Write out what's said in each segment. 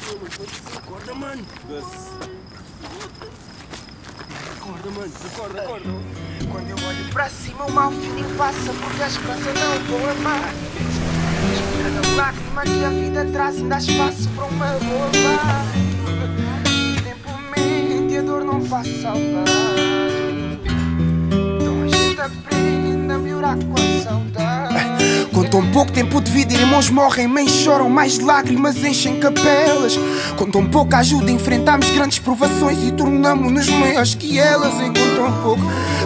Acorda, mano. Acorda, mano. Acorda. Quando eu olho pra cima, o mau feeling passa, porque a esperança não voa mais. Espera da lágrima que a vida traz, ainda há espaço para uma boa vibe. O tempo mente e a dor não passa ao lado. Então a gente aprende a melhorar com a saudade. Com tão pouco tempo de vida, irmãos morrem, mães choram, mais lágrimas enchem capelas. Com tão pouca ajuda, enfrentamos grandes provações e tornamos-nos maiores que elas. E com tão pouco,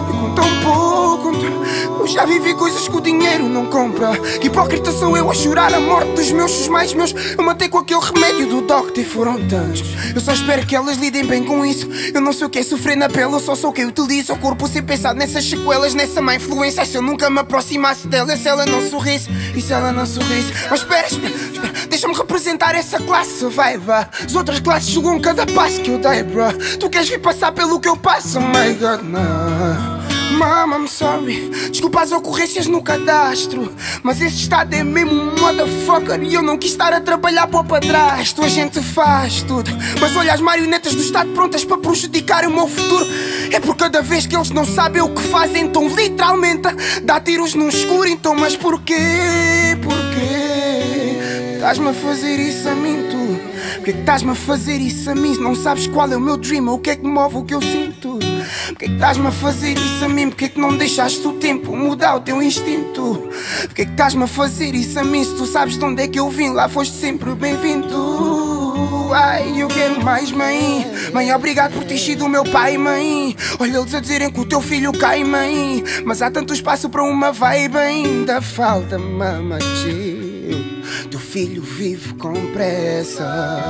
eu já vivi coisas que o dinheiro não compra. Que hipócrita sou eu a chorar a morte dos meus, os mais meus. Eu matei com aquele remédio do doctor e foram tantos. Eu só espero que elas lidem bem com isso. Eu não sei o que é sofrer na pele, eu só sou quem utiliza o corpo sem pensar nessas sequelas, nessa má influência. Se eu nunca me aproximasse dela, se ela não sorrisse, e se ela não sorrisse. Mas espera, deixa-me representar essa classe, vai, vá. As outras classes julgam cada passo que eu dei, bro. Tu queres vir passar pelo que eu passo? Oh my God, não. Mama, I'm sorry. Desculpa as ocorrências no cadastro, mas esse estado é mesmo um motherfucker. E eu não quis estar a trabalhar para o padrasto. A gente faz tudo, mas olha as marionetas do estado prontas para prejudicar o meu futuro. É por cada vez que eles não sabem o que fazem, então literalmente dá tiros no escuro. Então, mas porquê? Porquê? Estás-me a fazer isso a mim, tu? Porquê que estás-me a fazer isso a mim? Não sabes qual é o meu dream, ou o que é que me move, o que eu sinto? Porquê que estás-me a fazer isso a mim? Porquê que não deixaste o tempo mudar o teu instinto? Porquê que estás-me a fazer isso a mim? Se tu sabes de onde é que eu vim, lá foste sempre bem-vindo. Ai, eu quero mais, mãe. Mãe, obrigado por ter sido o meu pai, mãe. Olha eles a dizerem que o teu filho cai, mãe. Mas há tanto espaço para uma vibe, ainda falta, mama, teu filho vive com pressa,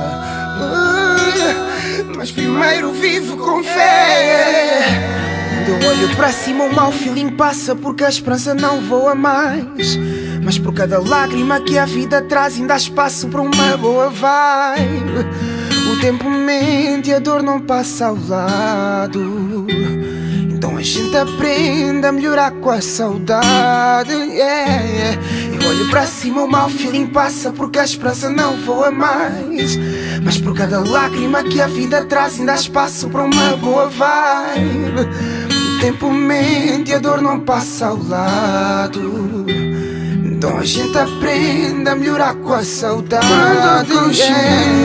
mas primeiro vive com fé. Quando eu olho para cima, o mau feeling passa, porque a esperança não voa mais. Mas por cada lágrima que a vida traz, ainda há espaço para uma boa vibe. O tempo mente e a dor não passa ao lado. Então a gente aprende a melhorar com a saudade, yeah. Eu olho para cima, o mau feeling passa, porque a esperança não voa mais. Mas por cada lágrima que a vida traz, ainda há espaço para uma boa vibe. O tempo mente e a dor não passa ao lado. Então a gente aprende a melhorar com a saudade. Quando a consciência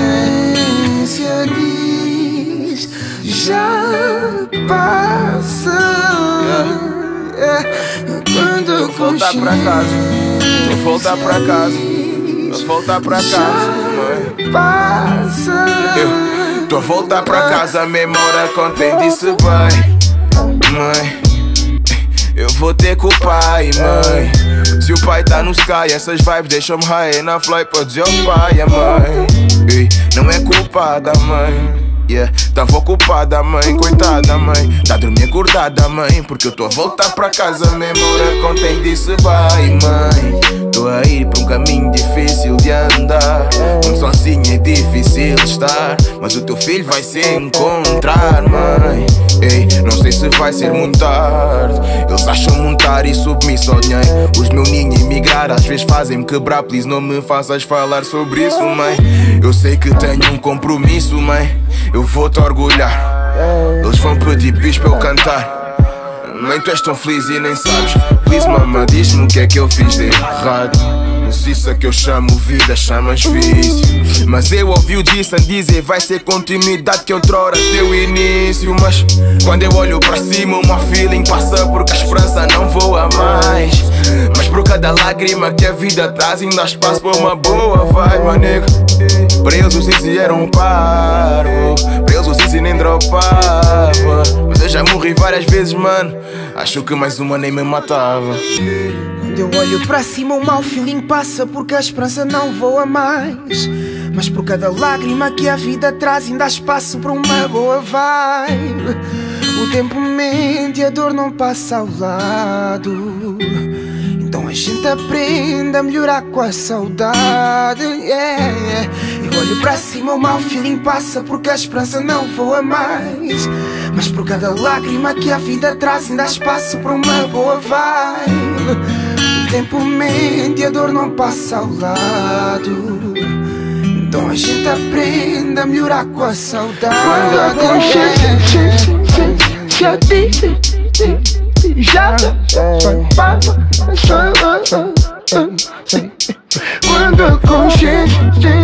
diz já passa, quando a voltar pra casa, vou voltar pra casa, vou voltar pra casa, mãe. Passa. Eu tô a voltar pra casa, memória contém disse bem, mãe. Eu vou ter com o pai, mãe. Se o pai tá no sky, essas vibes deixam-me high na fly pra dizer ao pai, mãe. Ei, não é culpa da mãe. Yeah, tava ocupada, mãe, coitada, mãe. Tá a dormir acordada, mãe, porque eu tô a voltar pra casa. Memória contém disse vai, mãe. Tô a ir pra um caminho difícil de andar, onde sozinho é difícil estar, mas o teu filho vai se encontrar, mãe. Ei, não sei se vai ser muito tarde. Eles acham montar e submisso ao dinheiro. Os meus ninhos emigrar às vezes fazem-me quebrar. Please não me faças falar sobre isso, mãe. Eu sei que tenho um compromisso, mãe. Eu vou-te orgulhar. Eles vão pedir bis para eu cantar. Mãe, tu és tão feliz e nem sabes. Please, mama, diz-me o que é que eu fiz de errado. Isso que eu chamo vida, chamas vício. Mas eu ouvi o Dissan dizer vai ser continuidade que outrora deu início. Mas quando eu olho para cima, o meu feeling passa, porque a esperança não voa mais. Mas por cada lágrima que a vida traz, ainda há espaço para uma boa vibe, meu nego. Para eles o Cici era um parvo, para eles o Cici nem dropava. Mas eu já morri várias vezes, mano. Acho que mais uma nem me matava. Quando eu olho para cima, o mau feeling passa, porque a esperança não voa mais. Mas por cada lágrima que a vida traz, ainda há espaço para uma boa vibe. O tempo mente e a dor não passa ao lado. Então a gente aprende a melhorar com a saudade, yeah. Eu olho para cima, o mau feeling passa, porque a esperança não voa mais. Mas por cada lágrima que a vida traz, ainda há espaço para uma boa vibe. O tempo mente e a dor não passa ao lado. Então a gente mente aprende a melhorar com a saudade. Quando a consciência já quando a consciência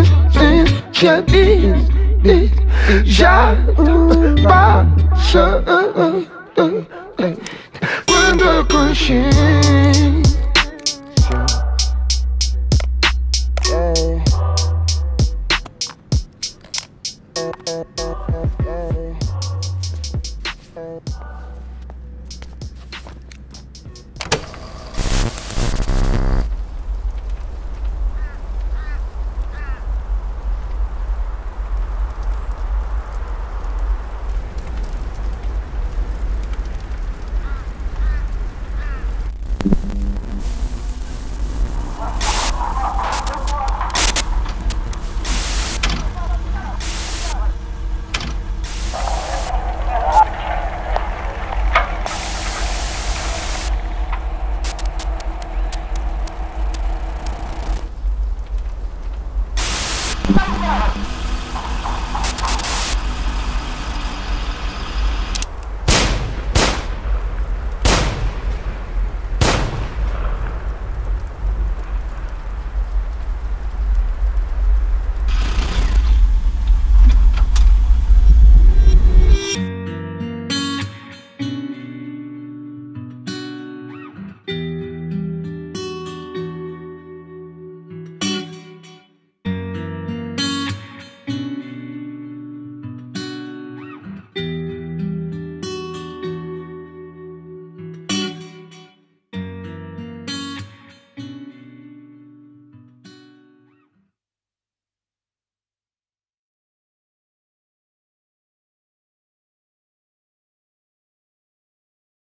já passa, quando a consciência